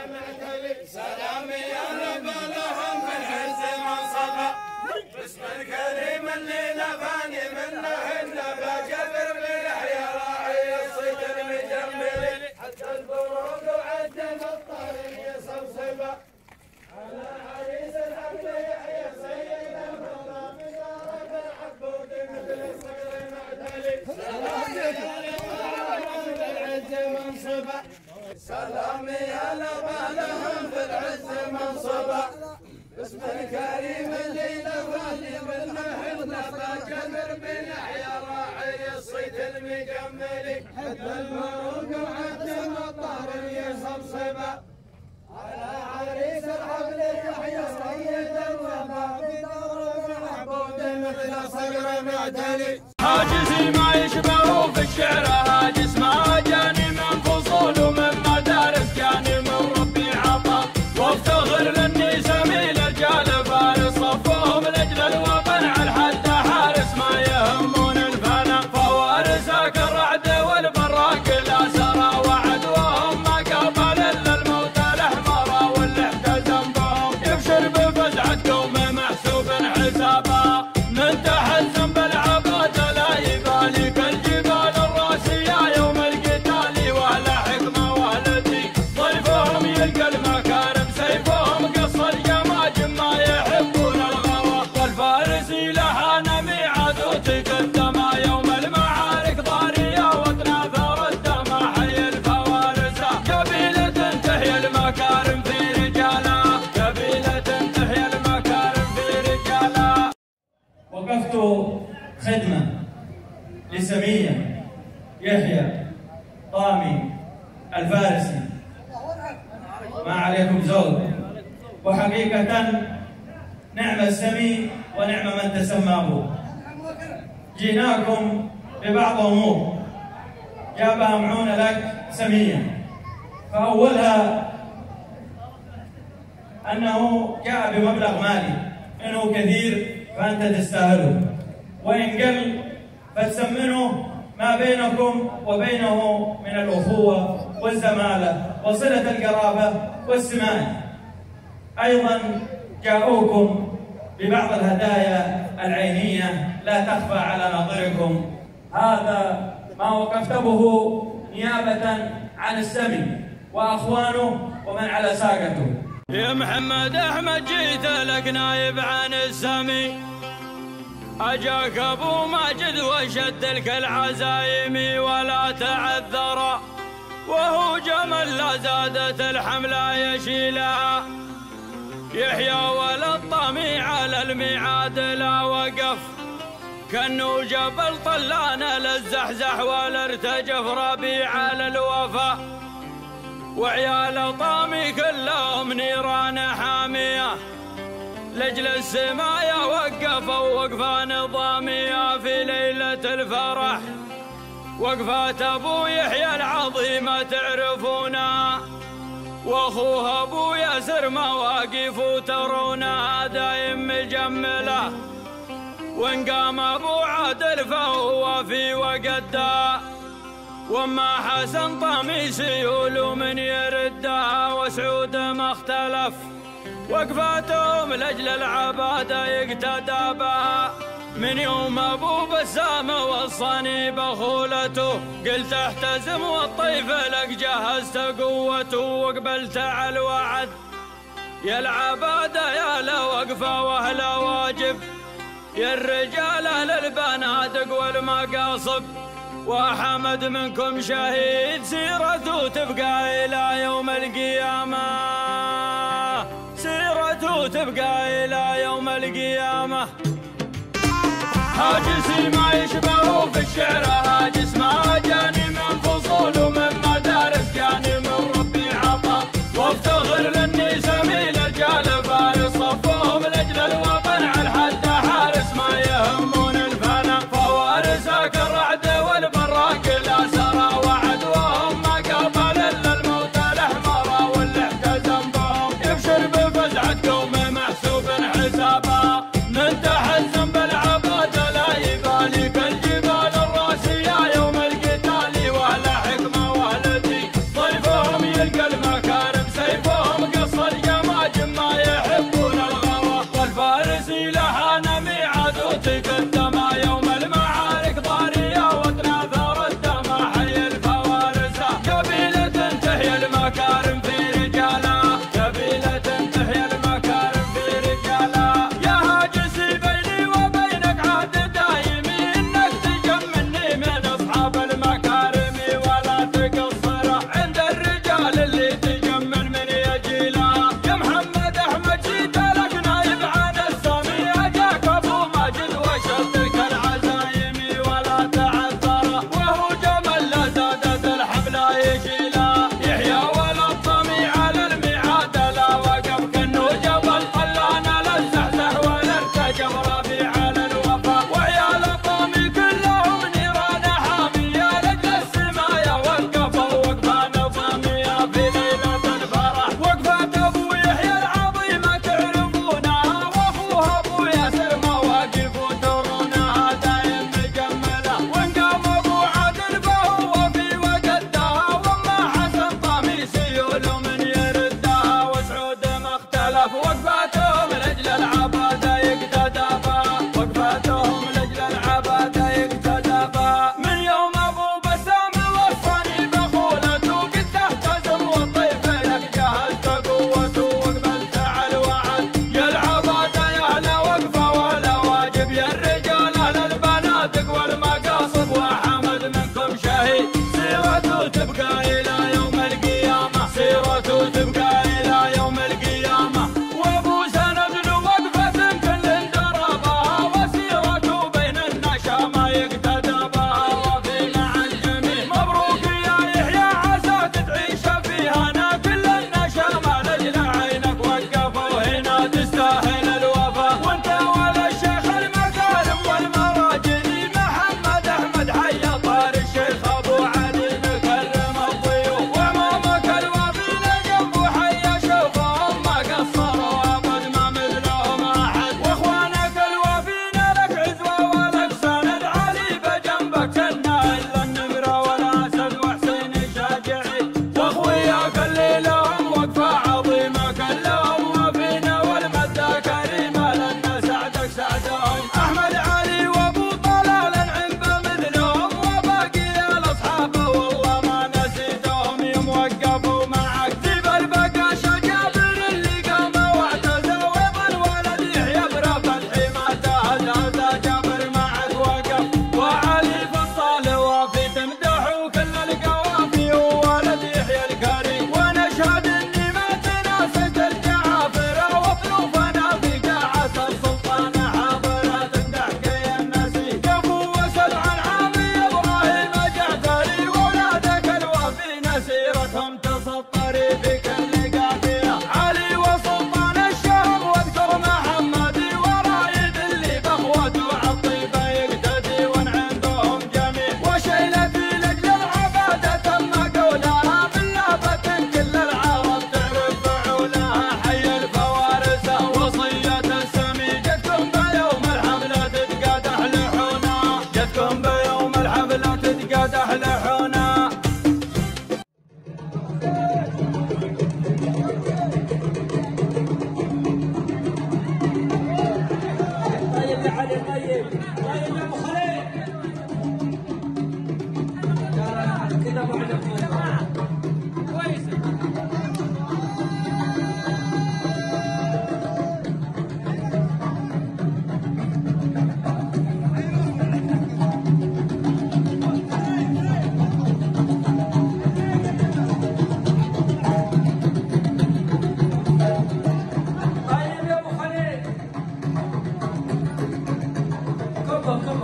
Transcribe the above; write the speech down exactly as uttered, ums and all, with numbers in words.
معتلي سلامي يا رب لهم في العز منصبه باسم الكريم اللي نفاني منه النبا جبر بلحيا راعي الصيد المجمل حتى البروق وعدم الطريق يصوصبه على عريس الحفل يحيى سيد الفضاء بشارة العبود مثل الصقر معتلي سلامي يا رب في العز منصبه سلامي يا لبا لهم في العز منصبه باسم الكريم اللي نفاني منه النبا جبر بلحيا راعي الصيد المجمل حتى البروق وعدم الطريق يصوصبه على عريس الحفل يحيى سيد الوفا بدور محبوب مثل صقر معتلي حاجزي ما يشبهه في الشعر هاجس ما جاني من فصول ومن مدارس جاني من ربي عطا وافتخر لاني سميل رجال فارس صفوهم لاجل الوطن على الحد حارس ما يهمون الفنا فوارسك الرعد والبراق لا سرى وعدوهم ما قابل الا الموت الاحمر واللي احتزم بهم يبشر بفزعه قوم محسوب حسابه من تحت ذنب العباد لا يبالي كالجبال الراسيه يوم القتال واهل حكمه واهل دين ضيفهم يلقى المكارم سيفهم قص الجماج ما يحبون الغوا والفارسي لها ميعاد وتقدم يوم المعارك ضاريه وطنا ثار الدم حي الفوارسه قبيله تحيا المكارم في رجالها قبيله تحيا المكارم في رجالها. وقفت خدمة لسمية يحيى طامي الفارسي ما عليكم زود وحقيقة نعم السمي ونعم من تسمى به. جيناكم ببعض أمور جابها معون لك سمية فأولها أنه جاء بمبلغ مالي إنه كثير فأنت تستاهله وإن قل فتسمنه ما بينكم وبينه من الأخوة والزمالة وصلة القرابة والسماج. أيضا جاءوكم ببعض الهدايا العينية لا تخفى على ناظركم. هذا ما وقفت به نيابة عن السمي وأخوانه ومن على ساقته. يا محمد احمد جيت لك نايب عن السمي اجاك ابو ماجد وشد لك العزايم ولا تعذر وهو جمل لا زادت الحمله يشيلها يحيى ولا الطمي على الميعاد لا وقف كانه جبل طلان للزحزح ولا ارتجف ربيع على الوفا وعيال طامي كلهم نيران حامية لجل السماية وقفوا وقفة نظامية في ليلة الفرح وقفات أبو يحيى العظيمة تعرفونها وأخوه أبو ياسر مواقف ترونها دايم مجملة وإن قام أبو عادل فهو في وقتها وما حسن طامي سيول من يردها وسعود ما اختلف وقفاتهم لاجل العباده يقتدى بها من يوم ابو بسام وصاني بخولته قلت احتزم والطيف لك جهزت قوته وقبلت على الوعد يا العباده يا لوقفه واهل واجب يا الرجال اهل البنادق والمقاصب وحمد منكم شهيد سيرته تبقى إلى يوم القيامة سيرته تبقى إلى يوم القيامة. هاجسي ما يشبهه في الشعر هاجس ما جاني من فصول ومن مدارس جاني من ربي عطا وافتخر لاني سميل رجال فارس صفوهم لاجل الوطن على الحد حارس ما يهمون الفنا فوارسك الرعد والبراق لا سرى وعدوهم ما قابل الا الموت الاحمر واللي احتزم بهم يبشر بفزعه قوم محسوب حسابه من تحت ذنب العباد لا يبالي كالجبال الراسيه يوم القتال كفو كفو